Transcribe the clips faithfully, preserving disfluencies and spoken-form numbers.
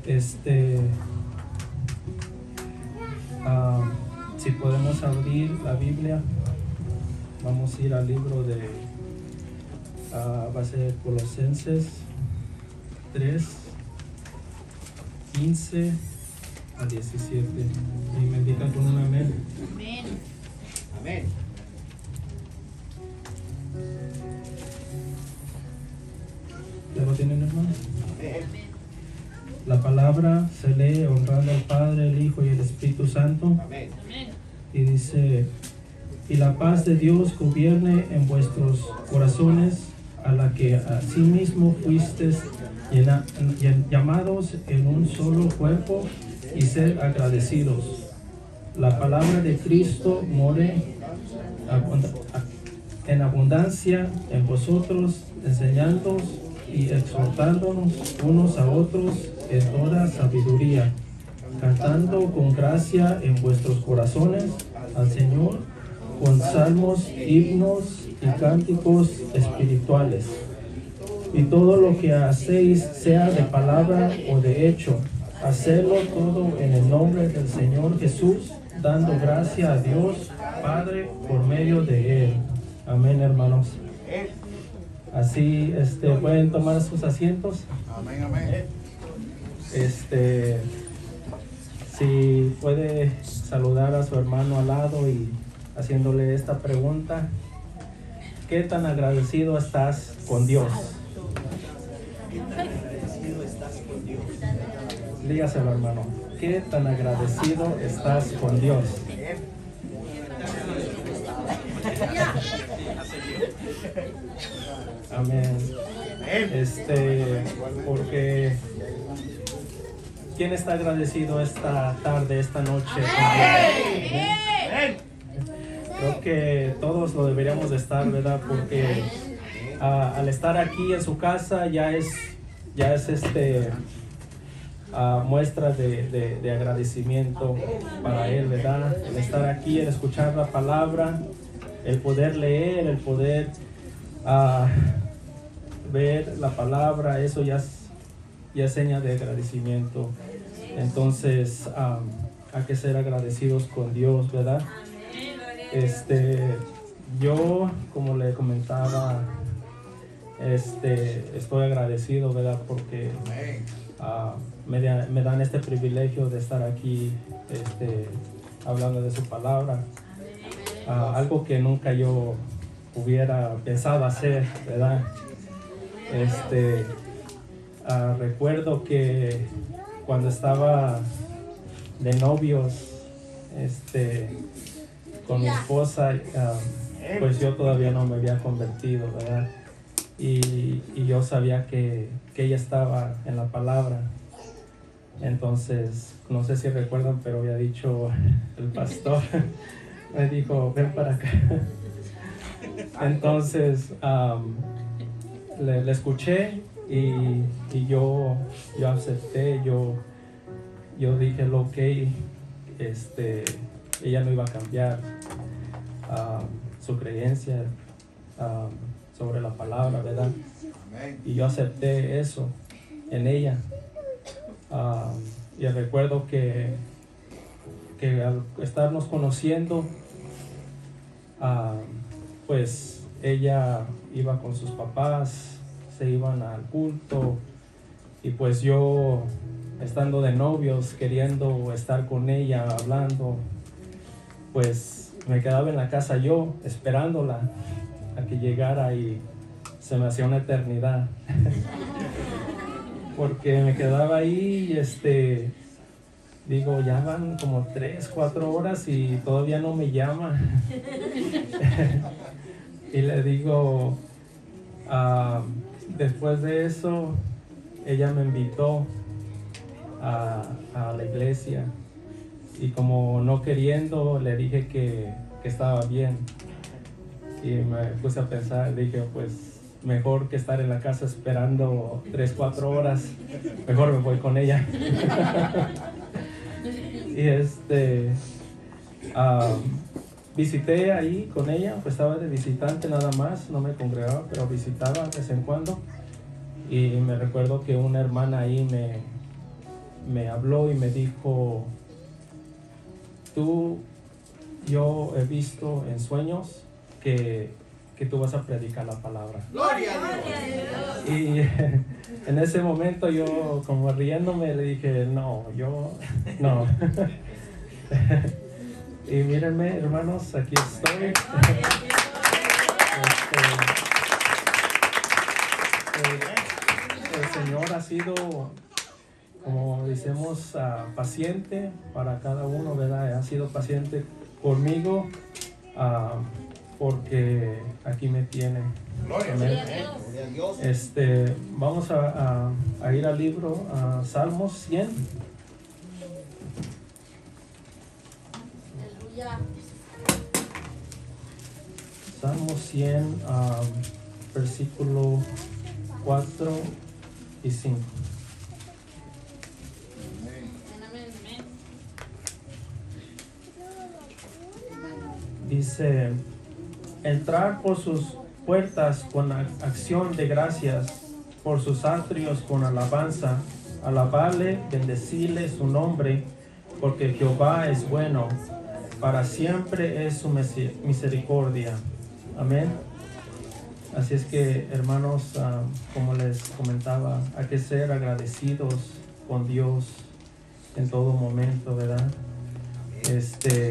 Este, uh, si podemos abrir la Biblia, vamos a ir al libro de, uh, va a ser Colosenses tres, quince a diecisiete. Y me indican con un amén. Amén. Amén. ¿Ya lo tienen, hermano? Amén. La palabra se lee honrando al Padre, el Hijo y el Espíritu Santo. Amén. Y dice: y la paz de Dios gobierne en vuestros corazones, a la que asimismo fuisteis llena, llamados en un solo cuerpo, y sed agradecidos. La palabra de Cristo more en abundancia en vosotros, enseñándoos y exhortándonos unos a otros en toda sabiduría, cantando con gracia en vuestros corazones al Señor, con salmos, himnos y cánticos espirituales. Y todo lo que hacéis, sea de palabra o de hecho, hacedlo todo en el nombre del Señor Jesús, dando gracia a Dios Padre por medio de Él. Amén, hermanos. Así, este, pueden tomar sus asientos. Amén, amén. Este, si puede saludar a su hermano al lado y haciéndole esta pregunta: ¿qué tan agradecido estás con Dios? ¿Qué tan agradecido estás con Dios? Dígaselo, hermano. ¿Qué tan agradecido estás con Dios? Amén. Este, porque ¿quién está agradecido esta tarde, esta noche con Dios? Creo que todos lo deberíamos de estar, ¿verdad? Porque uh, al estar aquí en su casa ya es, ya es este uh, muestra de, de, de agradecimiento para Él, ¿verdad? El estar aquí, el escuchar la palabra, el poder leer, el poder uh, ver la palabra, eso ya es, ya es seña de agradecimiento. Entonces um, hay que ser agradecidos con Dios, ¿verdad? Este, yo, como le comentaba, este, estoy agradecido, ¿verdad? Porque uh, me, da, me dan este privilegio de estar aquí, este, hablando de su palabra. Uh, algo que nunca yo hubiera pensado hacer, ¿verdad? Este, uh, recuerdo que cuando estaba de novios, este, con mi esposa, uh, pues yo todavía no me había convertido, ¿verdad? Y, y yo sabía que, que ella estaba en la palabra. Entonces, no sé si recuerdan, pero había dicho el pastor, me dijo: ven para acá. Entonces, um, le, le escuché y, y yo, yo acepté, yo, yo dije lo que este, ella no iba a cambiar um, su creencia um, sobre la palabra, ¿verdad? Y yo acepté eso en ella. Um, y recuerdo que, que al estarnos conociendo, um, pues ella iba con sus papás, se iban al culto, y pues yo, estando de novios, queriendo estar con ella, hablando, pues me quedaba en la casa yo, esperándola a que llegara, y se me hacía una eternidad. Porque me quedaba ahí y este, digo, ya van como tres, cuatro horas y todavía no me llama. Y le digo, uh, después de eso, ella me invitó a, a la iglesia, y como no queriendo, le dije que, que estaba bien. Y me puse a pensar, dije, pues mejor que estar en la casa esperando tres, cuatro horas, mejor me voy con ella. Y este, um, visité ahí con ella, pues estaba de visitante nada más, no me congregaba, pero visitaba de vez en cuando. Y me recuerdo que una hermana ahí me, me habló y me dijo, tú, yo he visto en sueños que, que tú vas a predicar la palabra. Gloria a Dios. Y en ese momento yo, como riéndome, le dije, no, yo, no. Y mírenme, hermanos, aquí estoy. Este, el, el Señor ha sido, como decimos, uh, paciente para cada uno, ¿verdad? Ha sido paciente conmigo, uh, porque aquí me tiene. Gloria a Dios. Este, vamos a, a, a ir al libro, a Salmos cien. Salmos cien, um, versículo cuatro y cinco. Dice, entrar por sus puertas con acción de gracias, por sus atrios con alabanza, alabarle, bendecirle su nombre, porque Jehová es bueno, para siempre es su misericordia. Amén. Así es que, hermanos, uh, como les comentaba, hay que ser agradecidos con Dios en todo momento, ¿verdad? Este,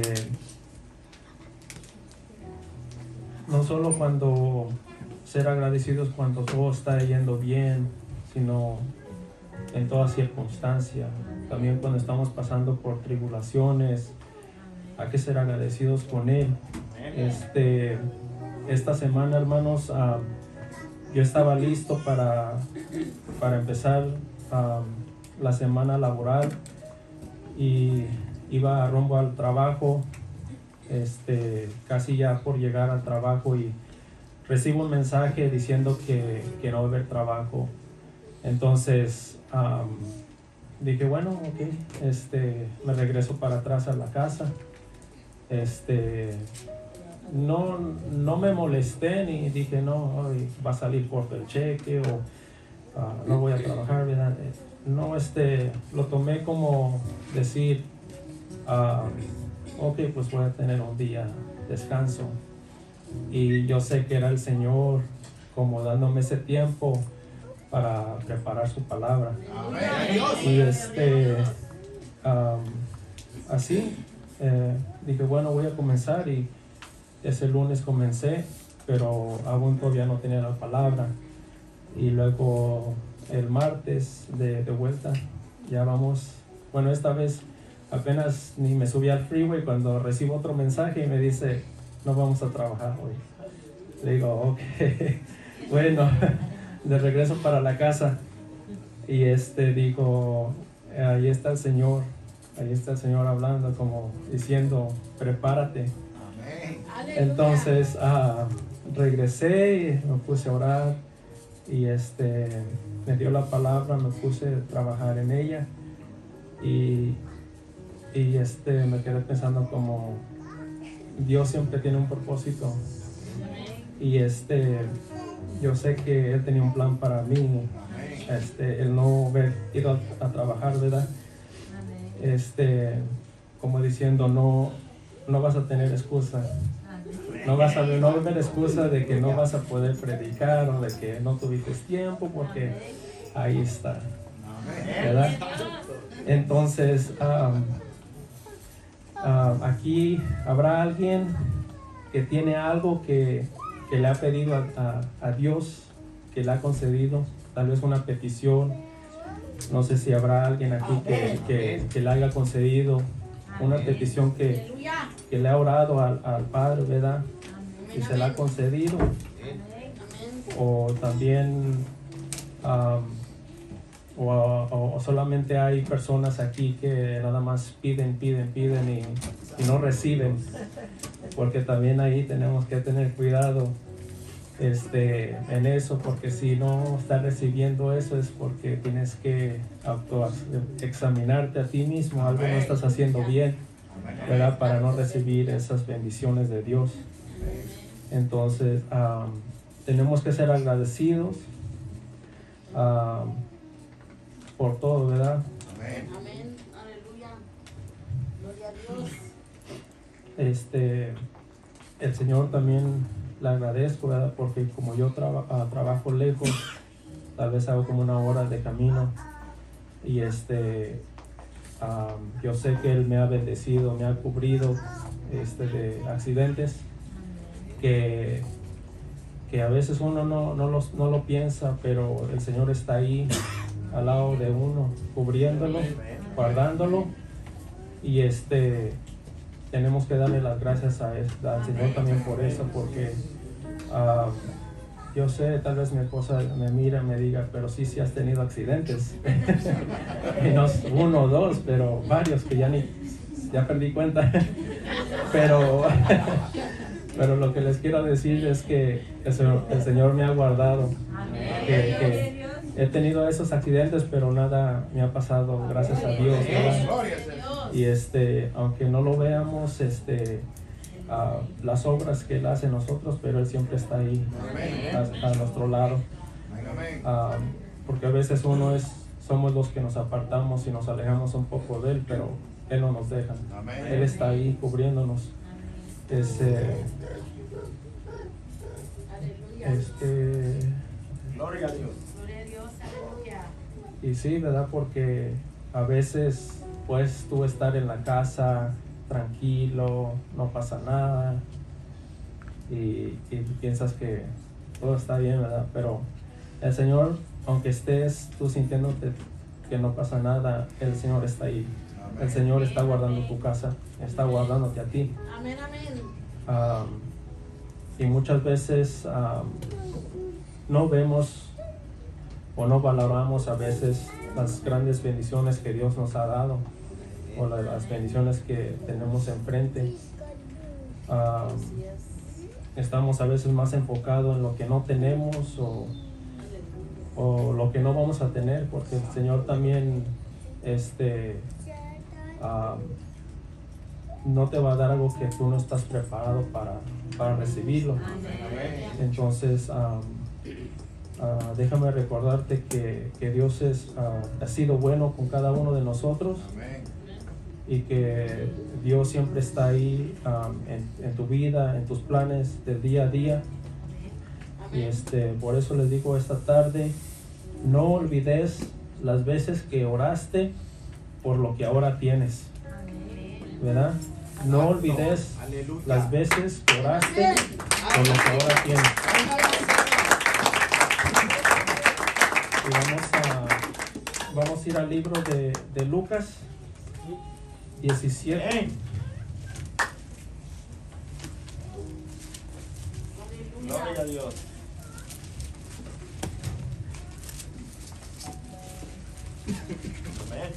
no solo cuando ser agradecidos cuando todo está yendo bien, sino en toda circunstancia. También cuando estamos pasando por tribulaciones, hay que ser agradecidos con Él. Este, esta semana, hermanos, uh, yo estaba listo para, para empezar uh, la semana laboral y iba rumbo al trabajo, este, casi ya por llegar al trabajo, y recibo un mensaje diciendo que, que no va a haber trabajo. Entonces um, dije, bueno, ok, este, me regreso para atrás a la casa. Este, no, no me molesté ni dije, no, hoy va a salir corto el cheque o uh, no voy a trabajar, ¿verdad? No, este, lo tomé como decir, uh, ok, pues voy a tener un día de descanso. Y yo sé que era el Señor como dándome ese tiempo para preparar su palabra. Y este, um, así, eh, dije, bueno, voy a comenzar, y ese lunes comencé, pero aún todavía no tenía la palabra. Y luego el martes de, de vuelta, ya vamos, bueno, esta vez apenas ni me subí al freeway cuando recibo otro mensaje y me dice, no vamos a trabajar hoy. Le digo, ok, bueno, de regreso para la casa. Y este digo, ahí está el Señor, ahí está el Señor hablando, como diciendo, prepárate. Entonces uh, regresé y me puse a orar, y este, me dio la palabra, me puse a trabajar en ella, y, y este, me quedé pensando como Dios siempre tiene un propósito, y este, yo sé que Él tenía un plan para mí, este, el no haber ido a, a trabajar, ¿verdad? Este, como diciendo, no, no vas a tener excusa. No vas a no va a haber excusa de que no vas a poder predicar o de que no tuviste tiempo, porque ahí está, ¿verdad? Entonces, um, um, aquí habrá alguien que tiene algo que, que le ha pedido a, a, a Dios, que le ha concedido, tal vez una petición. No sé si habrá alguien aquí que, que, que le haya concedido una petición que, que le ha orado al, al Padre, ¿verdad? Y se la ha concedido. O también um, o, o, o solamente hay personas aquí que nada más piden, piden, piden y, y no reciben, porque también ahí tenemos que tener cuidado este, en eso, porque si no estás recibiendo eso es porque tienes que auto examinarte a ti mismo, algo no estás haciendo bien, ¿verdad? Para no recibir esas bendiciones de Dios. Entonces um, tenemos que ser agradecidos um, por todo, ¿verdad? Amén. Aleluya. Gloria a Dios. Este, el Señor también le agradezco, ¿verdad? Porque como yo traba, uh, trabajo lejos, tal vez hago como una hora de camino, y este, um, yo sé que Él me ha bendecido, me ha cubrido este, de accidentes que, que a veces uno no, no, los, no lo piensa, pero el Señor está ahí al lado de uno, cubriéndolo, guardándolo, y este, tenemos que darle las gracias a él, al Señor también por eso, porque uh, yo sé, tal vez mi esposa me mira y me diga, pero sí, sí has tenido accidentes. Y no uno o dos, pero varios que ya ni, ya perdí cuenta. pero, pero lo que les quiero decir es que el Señor, el Señor me ha guardado. Que, que he tenido esos accidentes, pero nada me ha pasado, gracias a Dios, ¿verdad? Y este, aunque no lo veamos, este, uh, las obras que Él hace en nosotros, pero Él siempre está ahí a, a nuestro lado. Uh, porque a veces uno es, somos los que nos apartamos y nos alejamos un poco de Él, pero Él no nos deja. Él está ahí cubriéndonos. Este, este, Gloria a Dios. Gloria a Dios. Aleluya. Y sí, ¿verdad? Porque a veces puedes tú estar en la casa tranquilo, no pasa nada, y, y piensas que todo está bien, ¿verdad? Pero el Señor, aunque estés tú sintiéndote que no pasa nada, el Señor está ahí. El Señor está guardando tu casa, está guardándote a ti. Amén, amén. Um, y muchas veces um, no vemos o no valoramos a veces las grandes bendiciones que Dios nos ha dado, o la, las bendiciones que tenemos enfrente. Uh, estamos a veces más enfocados en lo que no tenemos, o, o lo que no vamos a tener, porque el Señor también este, uh, no te va a dar algo que tú no estás preparado para, para recibirlo. Entonces um, uh, déjame recordarte que, que Dios es, uh, ha sido bueno con cada uno de nosotros. Y que Dios siempre está ahí um, en, en tu vida, en tus planes del día a día. Y este, por eso les digo esta tarde, no olvides las veces que oraste por lo que ahora tienes, ¿verdad? No olvides las veces que oraste por lo que ahora tienes. Y vamos a, vamos a ir al libro de, de Lucas diecisiete. Gloria a Dios. Amén.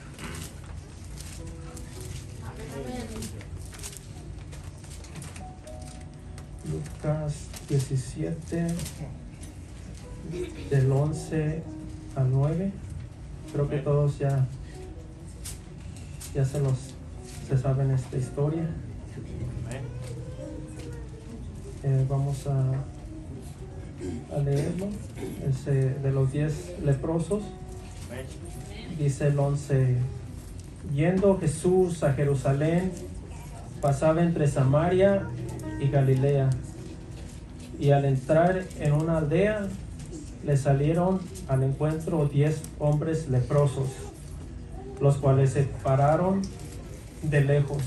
Lucas diecisiete, del once al nueve. Creo que todos ya ya se los se saben esta historia. Eh, vamos a, a leerlo. Es eh, de los diez leprosos. Dice el once: yendo Jesús a Jerusalén, pasaba entre Samaria y Galilea, y al entrar en una aldea le salieron al encuentro diez hombres leprosos, los cuales se pararon de lejos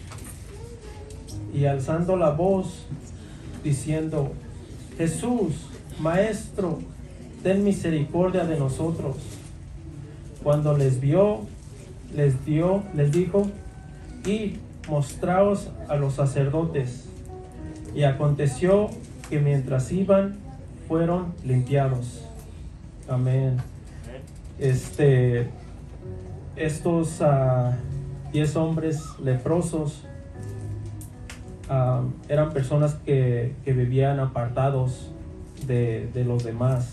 y alzando la voz diciendo: Jesús, Maestro, ten misericordia de nosotros. Cuando les vio, les dio, les dijo: id, mostraos a los sacerdotes. Y aconteció que mientras iban, fueron limpiados. Amén. Este, estos uh, diez hombres leprosos uh, eran personas que, que vivían apartados de, de los demás.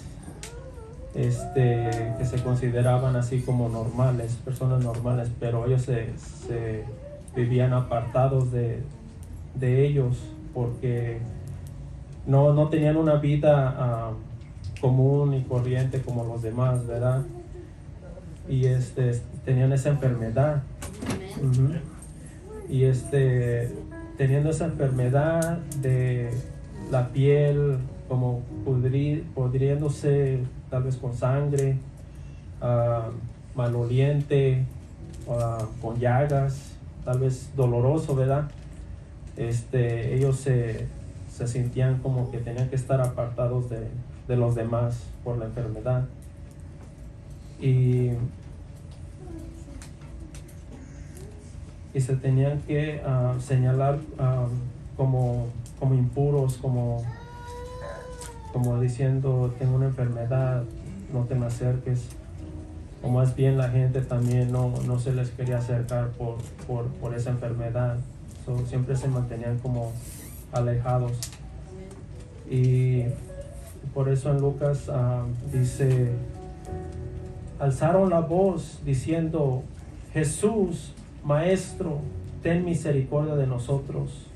Este, que se consideraban así como normales, personas normales, pero ellos se, se vivían apartados de, de ellos, porque no, no tenían una vida uh, común y corriente como los demás, ¿verdad? y este, tenían esa enfermedad. Uh-huh. Y este, teniendo esa enfermedad de la piel como pudri, pudriéndose, tal vez con sangre, uh, maloliente, uh, con llagas, tal vez doloroso, ¿verdad? Este, ellos se, se sentían como que tenían que estar apartados de, de los demás por la enfermedad. Y, y se tenían que uh, señalar uh, como, como impuros, como, como diciendo, tengo una enfermedad, no te me acerques. O más bien la gente también no, no se les quería acercar por, por, por esa enfermedad. So, siempre se mantenían como alejados. Y por eso en Lucas uh, dice, alzaron la voz diciendo, Jesús, Maestro, ten misericordia de nosotros.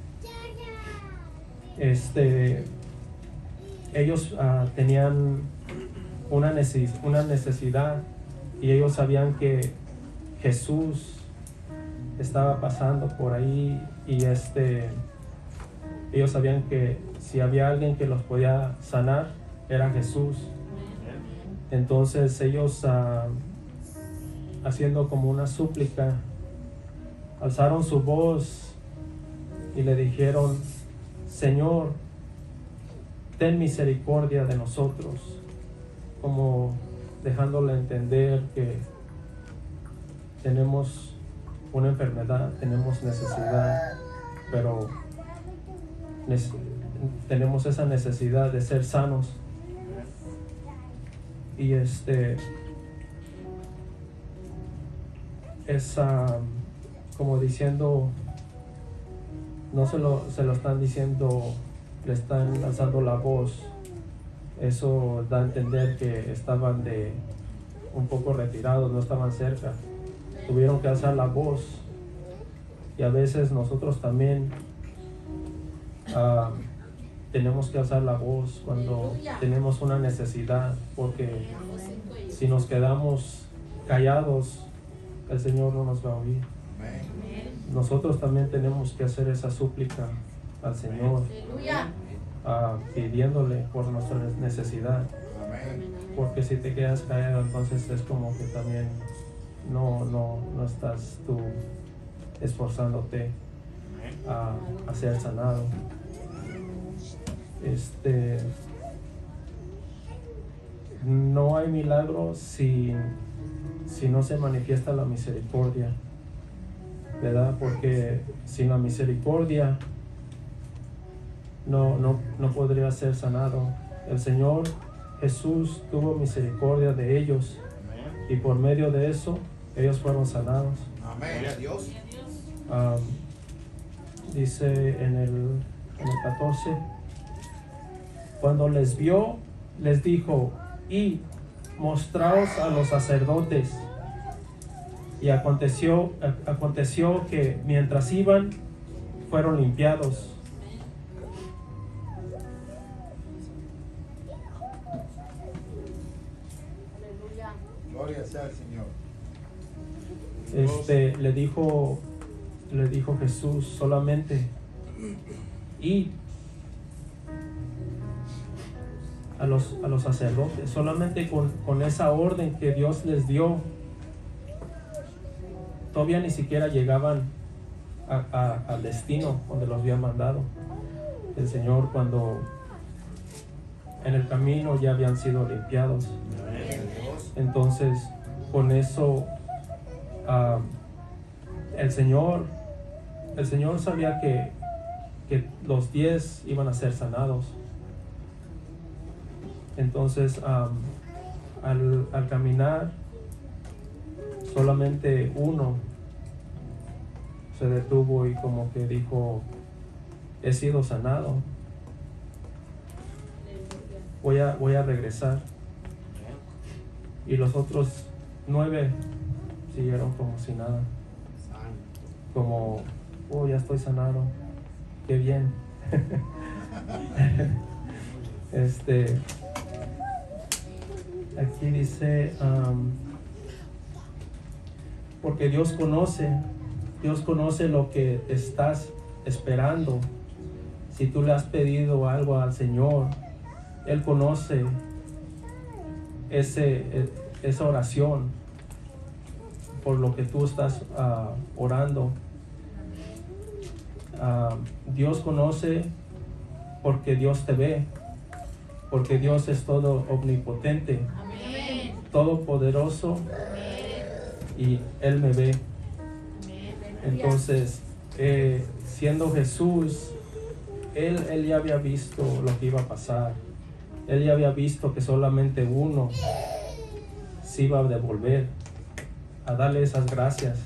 Este, ellos uh, tenían una, neces una necesidad y ellos sabían que Jesús estaba pasando por ahí y este, ellos sabían que si había alguien que los podía sanar, era Jesús. Entonces ellos, uh, haciendo como una súplica, alzaron su voz y le dijeron, Señor, ten misericordia de nosotros, como dejándole entender que tenemos una enfermedad, tenemos necesidad, pero nece- tenemos esa necesidad de ser sanos. Y este es uh, como diciendo, no se lo, se lo están diciendo, le están alzando la voz. Eso da a entender que estaban de un poco retirados, no estaban cerca. Tuvieron que alzar la voz. Y a veces nosotros también uh, tenemos que alzar la voz cuando tenemos una necesidad, porque si nos quedamos callados, el Señor no nos va a oír. Nosotros también tenemos que hacer esa súplica al Señor, uh, pidiéndole por nuestra necesidad, porque si te quedas callado, entonces es como que también no, no, no estás tú esforzándote a, a ser sanado. Este, no hay milagro si, si no se manifiesta la misericordia, ¿verdad? Porque sin la misericordia no, no, no podría ser sanado. El Señor Jesús tuvo misericordia de ellos y por medio de eso ellos fueron sanados. Amén. Dios. Um, dice en el, en el catorce, cuando les vio, les dijo, y mostraos a los sacerdotes. Y aconteció, aconteció que mientras iban, fueron limpiados. Gloria sea al Señor. Este, le dijo, le dijo Jesús solamente, y a los, a los sacerdotes, solamente con, con esa orden que Dios les dio. Todavía ni siquiera llegaban a, a, al destino donde los había mandado. El Señor, cuando en el camino ya habían sido limpiados. Entonces, con eso, uh, el Señor, el Señor sabía que, que los diez iban a ser sanados. Entonces, um, al, al caminar, solamente uno se detuvo y como que dijo, he sido sanado, voy a, voy a regresar. Y los otros nueve siguieron como si nada, como, oh, ya estoy sanado, qué bien. este aquí dice um, porque Dios conoce, Dios conoce lo que estás esperando. Si tú le has pedido algo al Señor, Él conoce ese, esa oración por lo que tú estás uh, orando. Uh, Dios conoce porque Dios te ve, porque Dios es todo omnipotente, amén, todopoderoso, y Él me ve. Entonces, eh, siendo Jesús, él, él ya había visto lo que iba a pasar. Él ya había visto que solamente uno se iba a devolver a darle esas gracias.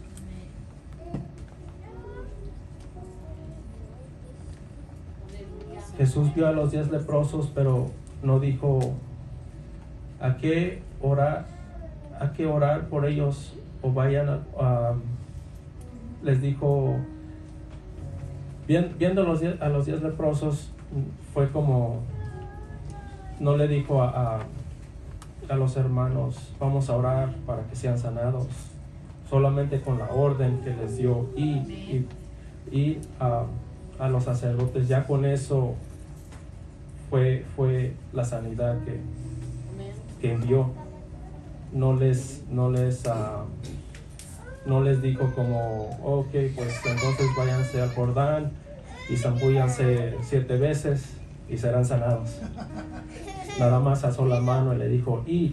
Jesús vio a los diez leprosos, pero no dijo a qué orar, a qué orar por ellos, o vayan a, a les dijo, viendo a los diez, a los diez leprosos, fue como, no le dijo a, a, a los hermanos, vamos a orar para que sean sanados, solamente con la orden que les dio, y, y, y a, a los sacerdotes, ya con eso fue, fue la sanidad que, que envió. No les, no les, uh, no les dijo como, ok, pues entonces váyanse al Jordán y zambúllanse siete veces y serán sanados. Nada más alzó la mano y le dijo, y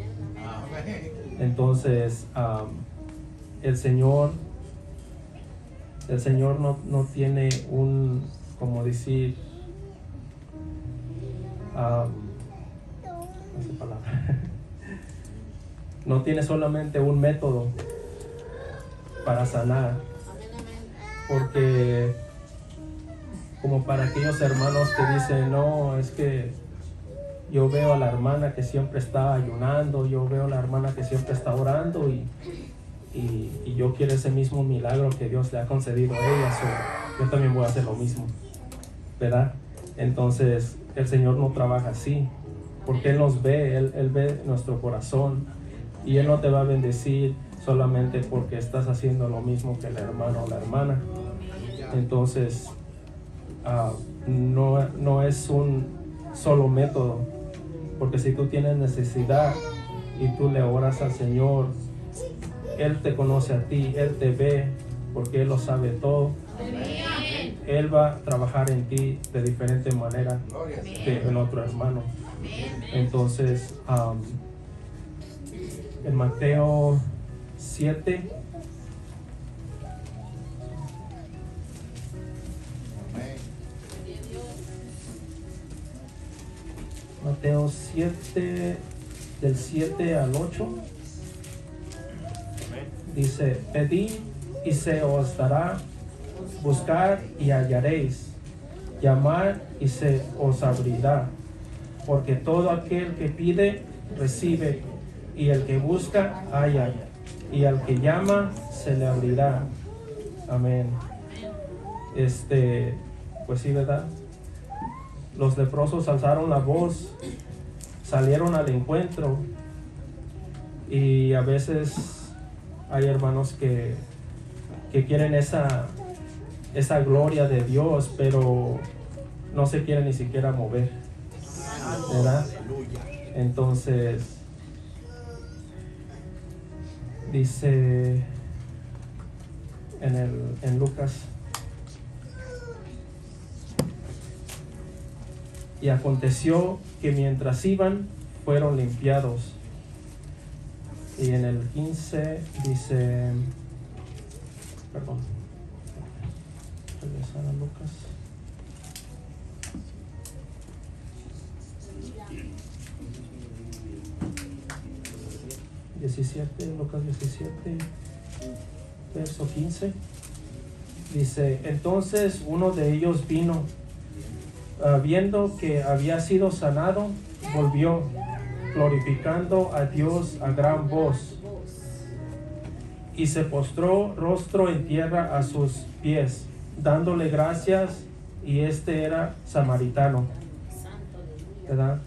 entonces um, el Señor, el Señor no, no tiene un, como decir, um, no sé palabra. No tiene solamente un método para sanar, porque como para aquellos hermanos que dicen, no, es que yo veo a la hermana que siempre está ayunando, yo veo a la hermana que siempre está orando y, y, y yo quiero ese mismo milagro que Dios le ha concedido a ella, so, yo también voy a hacer lo mismo, ¿verdad? Entonces el Señor no trabaja así, porque Él nos ve, Él, Él ve nuestro corazón. Y Él no te va a bendecir solamente porque estás haciendo lo mismo que el hermano o la hermana. Entonces, uh, no, no es un solo método. Porque si tú tienes necesidad y tú le oras al Señor, Él te conoce a ti, Él te ve, porque Él lo sabe todo. Él va a trabajar en ti de diferente manera que en otro hermano. Entonces, um, en Mateo siete, Mateo siete, del siete al ocho, dice, pedid y se os dará, buscar y hallaréis, llamar y se os abrirá, porque todo aquel que pide, recibe, y el que busca, halla, y al que llama, se le abrirá. Amén. Este, pues sí, ¿verdad? Los leprosos alzaron la voz, salieron al encuentro, y a veces hay hermanos que, que quieren esa, esa gloria de Dios, pero no se quieren ni siquiera mover, ¿verdad? Entonces, dice en, el, en Lucas, y aconteció que mientras iban, fueron limpiados. Y en el quince dice, perdón, regresar a Lucas. diecisiete, Lucas diecisiete, verso quince, dice, entonces uno de ellos vino, uh, viendo que había sido sanado, volvió, glorificando a Dios a gran voz, y se postró rostro en tierra a sus pies, dándole gracias, y este era samaritano, ¿verdad?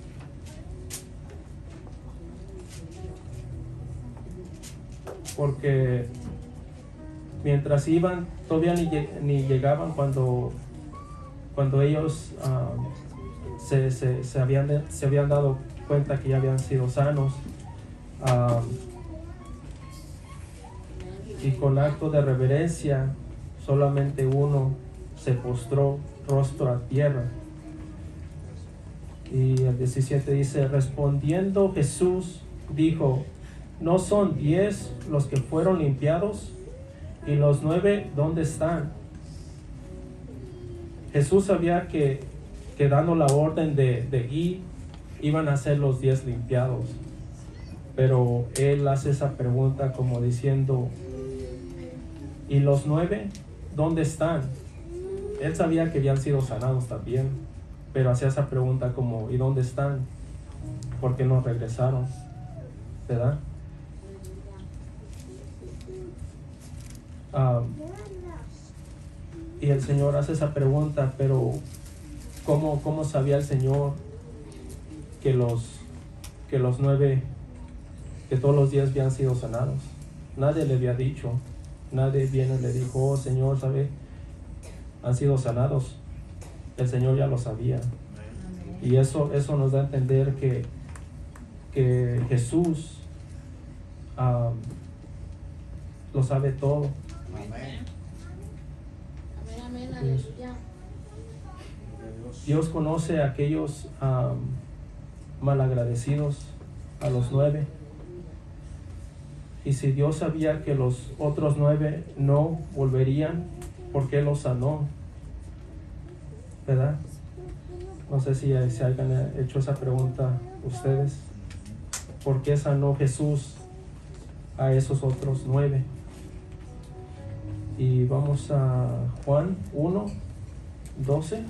porque mientras iban, todavía ni, ni llegaban cuando, cuando ellos um, se, se, se, habían, se habían dado cuenta que ya habían sido sanos. Um, y con acto de reverencia, solamente uno se postró rostro a tierra. Y el diecisiete dice, respondiendo Jesús dijo, ¿no son diez los que fueron limpiados? ¿Y los nueve dónde están? Jesús sabía que, que dando la orden de, de ir, iban a ser los diez limpiados. Pero él hace esa pregunta como diciendo, ¿y los nueve dónde están? Él sabía que habían sido sanados también, pero hacía esa pregunta como, ¿y dónde están? ¿Por qué no regresaron? ¿Verdad? Um, y el Señor hace esa pregunta, pero ¿cómo, cómo sabía el Señor que los, que los nueve, que todos los días habían sido sanados? Nadie le había dicho, nadie viene y le dijo, oh Señor, ¿sabe? Han sido sanados. El Señor ya lo sabía. Y eso, eso nos da a entender que, que Jesús um, lo sabe todo. Amén. Amén, amén, Dios, aleluya. Dios conoce a aquellos um, malagradecidos, a los nueve. Y si Dios sabía que los otros nueve no volverían, ¿por qué los sanó? ¿Verdad? No sé si se hayan hecho esa pregunta ustedes. ¿Por qué sanó Jesús a esos otros nueve? Y vamos a Juan uno, doce.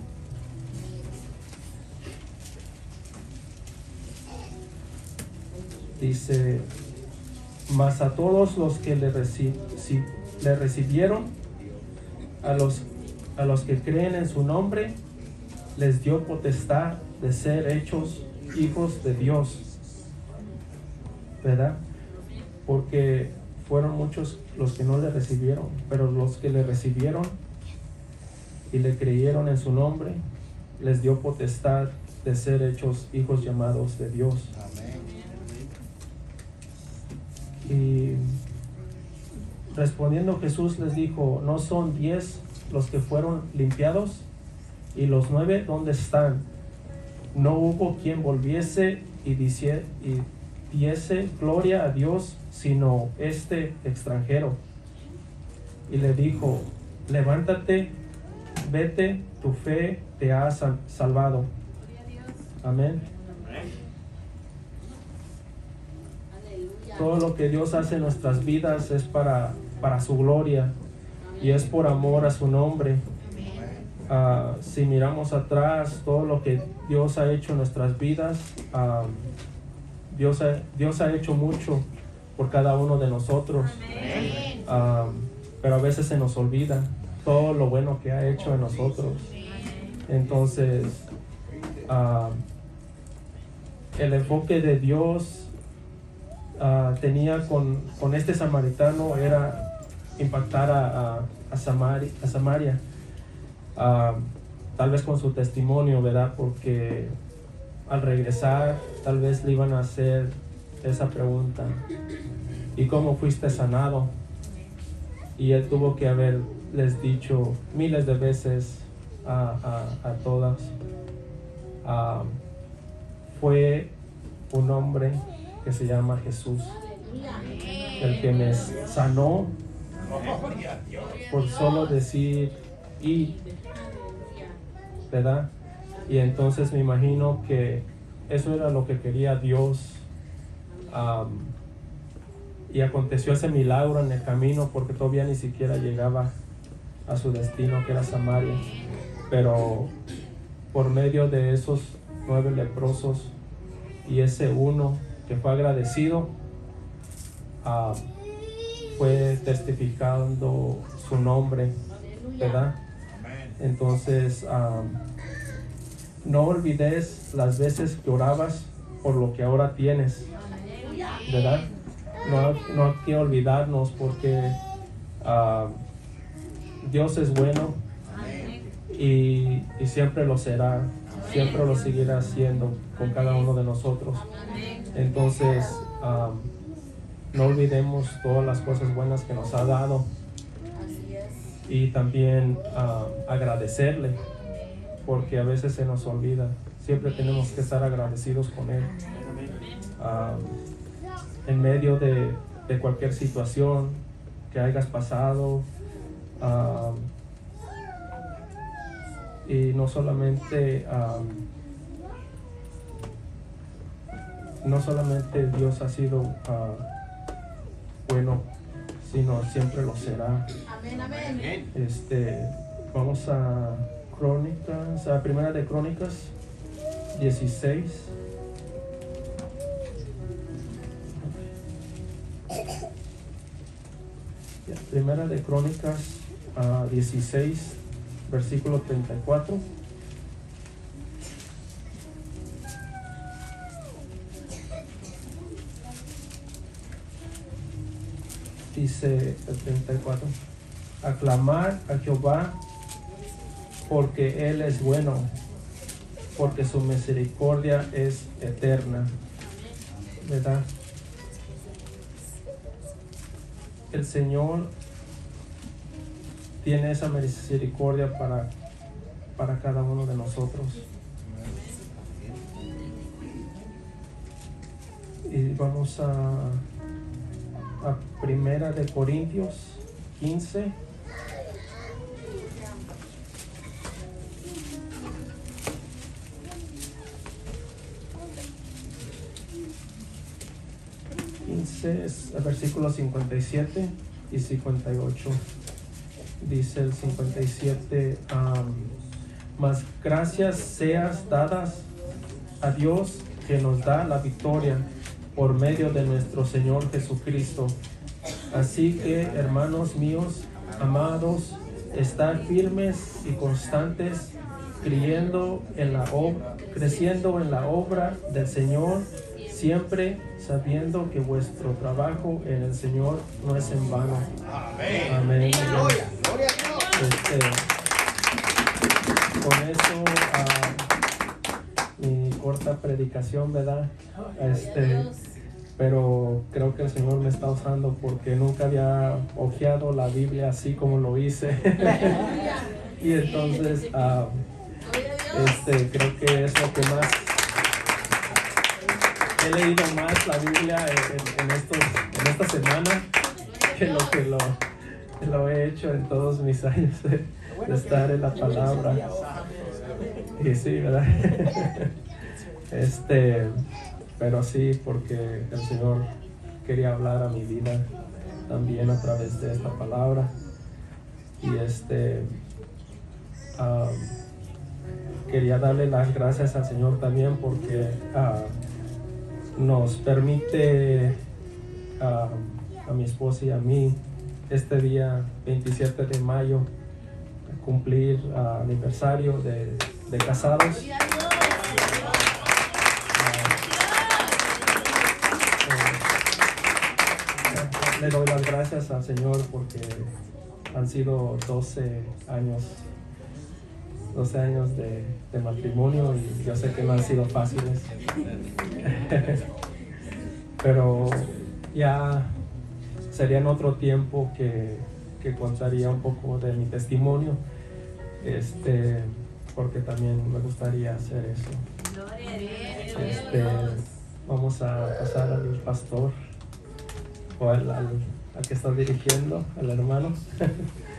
Dice, mas a todos los que le, reci si, le recibieron, a los, a los que creen en su nombre, les dio potestad de ser hechos hijos de Dios. ¿Verdad? Porque fueron muchos los que no le recibieron, pero los que le recibieron y le creyeron en su nombre, les dio potestad de ser hechos hijos llamados de Dios. Y respondiendo Jesús les dijo, ¿no son diez los que fueron limpiados? ¿Y los nueve dónde están? No hubo quien volviese y, dice, y diese gloria a Dios, sino este extranjero. Y le dijo, levántate, vete, tu fe te ha sal salvado. Amén. Todo lo que Dios hace en nuestras vidas es para, para su gloria y es por amor a su nombre. Uh, si miramos atrás todo lo que Dios ha hecho en nuestras vidas, uh, Dios, ha, Dios ha hecho mucho por cada uno de nosotros, uh, pero a veces se nos olvida todo lo bueno que ha hecho en nosotros. Entonces uh, el enfoque de Dios Uh, tenía con, con este samaritano era impactar a, a, a, Samari, a Samaria, uh, tal vez con su testimonio, ¿verdad? Porque al regresar tal vez le iban a hacer esa pregunta, ¿y cómo fuiste sanado? Y él tuvo que haberles dicho miles de veces a, a, a todas, uh, fue un hombre que se llama Jesús, el que me sanó por solo decir y, ¿verdad? Y entonces me imagino que eso era lo que quería Dios, um, y aconteció ese milagro en el camino porque todavía ni siquiera llegaba a su destino, que era Samaria, pero por medio de esos nueve leprosos y ese uno que fue agradecido, uh, fue testificando su nombre, ¿verdad? Entonces, um, no olvides las veces que orabas por lo que ahora tienes, ¿verdad? no, no hay que olvidarnos porque uh, Dios es bueno y, y siempre lo será, siempre lo seguirá haciendo con cada uno de nosotros. Entonces um, no olvidemos todas las cosas buenas que nos ha dado y también uh, agradecerle, porque a veces se nos olvida. Siempre tenemos que estar agradecidos con Él. Uh, en medio de, de cualquier situación que hayas pasado, uh, y no solamente um, no solamente Dios ha sido uh, bueno, sino siempre lo será. Amén, amén. Este, vamos a Crónicas, a Primera de Crónicas dieciséis. Primera de Crónicas uh, dieciséis, versículo treinta y cuatro. Dice el treinta y cuatro: aclamar a Jehová porque Él es bueno, porque su misericordia es eterna. ¿Verdad? El Señor tiene esa misericordia para, para cada uno de nosotros. Y vamos a, a Primera de Corintios quince. quince es el versículo cincuenta y siete y cincuenta y ocho. Dice el cincuenta y siete: um, mas gracias seas dadas a Dios que nos da la victoria por medio de nuestro Señor Jesucristo. Así que, hermanos míos, amados, estad firmes y constantes, creyendo en la obra, creciendo en la obra del Señor, siempre sabiendo que vuestro trabajo en el Señor no es en vano. Amén. Amén. Gloria, gloria a Dios. Este, con eso, uh, mi corta predicación, ¿verdad? Este, pero creo que el Señor me está usando porque nunca había hojeado la Biblia así como lo hice. Y entonces, uh, este, creo que es lo que más he leído más la Biblia en, en, estos, en esta semana que lo que lo, lo he hecho en todos mis años de, de estar en la palabra. Y sí, ¿verdad? Este, pero sí, porque el Señor quería hablar a mi vida también a través de esta palabra. Y este, um, quería darle las gracias al Señor también porque uh, nos permite uh, a mi esposa y a mí este día veintisiete de mayo cumplir uh, aniversario de, de casados. Uh, uh, le doy las gracias al Señor porque han sido doce años doce años de, de matrimonio y yo sé que no han sido fáciles. Pero ya sería en otro tiempo que, que contaría un poco de mi testimonio, este, porque también me gustaría hacer eso. Este, vamos a pasar al pastor o al, al, al que está dirigiendo, al hermano.